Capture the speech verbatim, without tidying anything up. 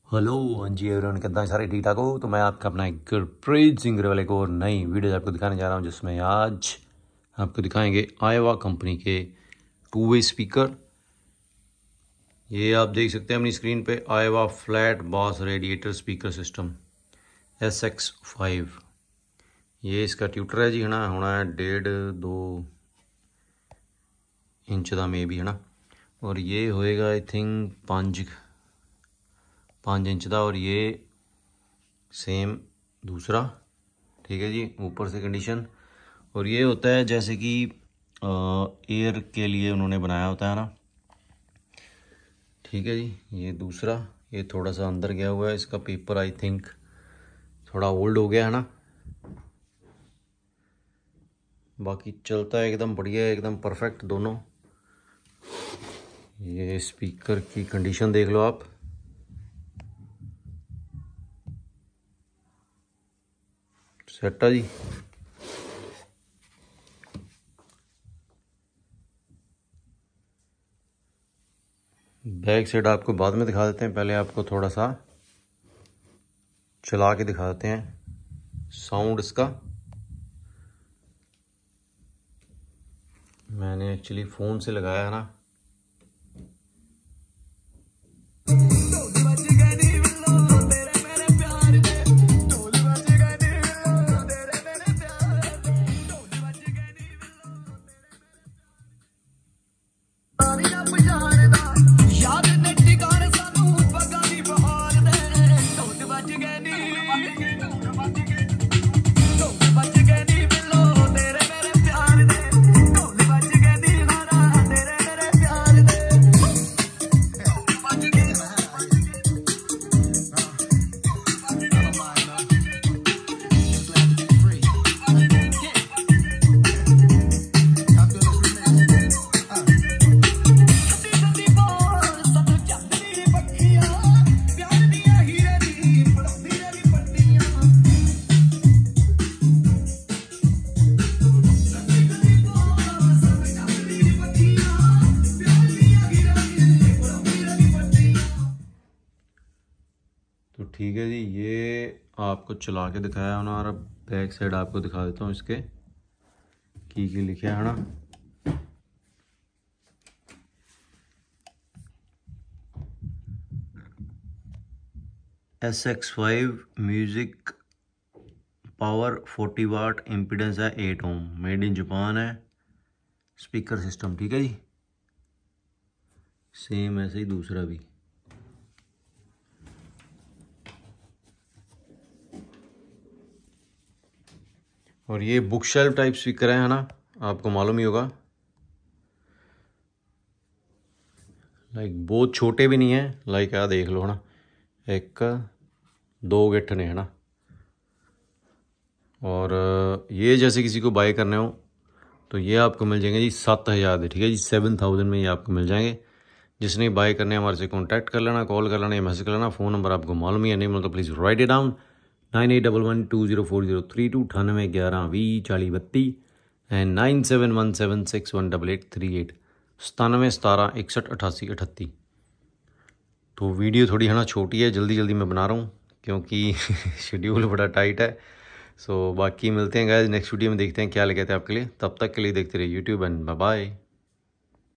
Hello हाँ जी everyone, कितना सारे ठीक ठाक हो। तो मैं आपका अपना एक गुरप्रीत सिंह वाले को नई वीडियो आपको दिखाने जा रहा हूँ, जिसमें आज आपको दिखाएंगे आयवा कंपनी के टू वे स्पीकर। ये आप देख सकते हैं अपनी स्क्रीन पे, Aiwa flat bass radiator speaker system S X five. ये इसका ट्यूटर है जी, है ना, होना है डेढ़ दो इंच का मे भी, है ना। और ये होएगा आई थिंक पाँच पाँच इंच का। और ये सेम दूसरा, ठीक है जी, ऊपर से कंडीशन। और ये होता है जैसे कि एयर के लिए उन्होंने बनाया होता है ना, ठीक है जी। ये दूसरा, ये थोड़ा सा अंदर गया हुआ है, इसका पेपर आई थिंक थोड़ा ओल्ड हो गया है ना। बाकी चलता है एकदम बढ़िया है, एकदम परफेक्ट दोनों। ये स्पीकर की कंडीशन देख लो आप, सेट है जी। बैक साइड आपको बाद में दिखा देते हैं, पहले आपको थोड़ा सा चला के दिखा देते हैं साउंड इसका। मैंने एक्चुअली फ़ोन से लगाया है ना। तो ठीक है जी, ये आपको चला के दिखाया ना। और बैक साइड आपको दिखा देता हूँ इसके की की लिखे है ना। S X five music power forty watt, impedance है eight ohm, made in Japan है स्पीकर सिस्टम, ठीक है जी। सेम ऐसे ही दूसरा भी। और ये बुक शेल्फ टाइप स्पीकर है ना, आपको मालूम ही होगा। लाइक बहुत छोटे भी नहीं है, लाइक आ देख लो है ना, एक दो गिट्ठ ने, है ना। और ये जैसे किसी को बाय करने हो तो ये आपको मिल जाएंगे जी सात हज़ार दे, ठीक है जी। सेवन थाउजेंड में ये आपको मिल जाएंगे। जिसने बाय करने हमारे से कांटेक्ट कर लेना, कॉल कर लेना या मैसेज कर लेना। फ़ोन नंबर आपको मालूम ही है, नहीं मतलब please write it down, nine eight double one two zero four zero three two, अठानवे ग्यारह वी चाली बत्ती and nine seven one seven six one double eight three eight, सतानवे सतारह इकसठ अठासी अठत्ती। तो वीडियो थोड़ी है ना छोटी है, जल्दी जल्दी मैं बना रहा हूँ क्योंकि शेड्यूल बड़ा टाइट है। सो बाकी मिलते हैं गाइस नेक्स्ट वीडियो में, देखते हैं क्या लेके आते हैं आपके लिए। तब तक के लिए देखते रहिए यूट्यूब एंड बाय बाय।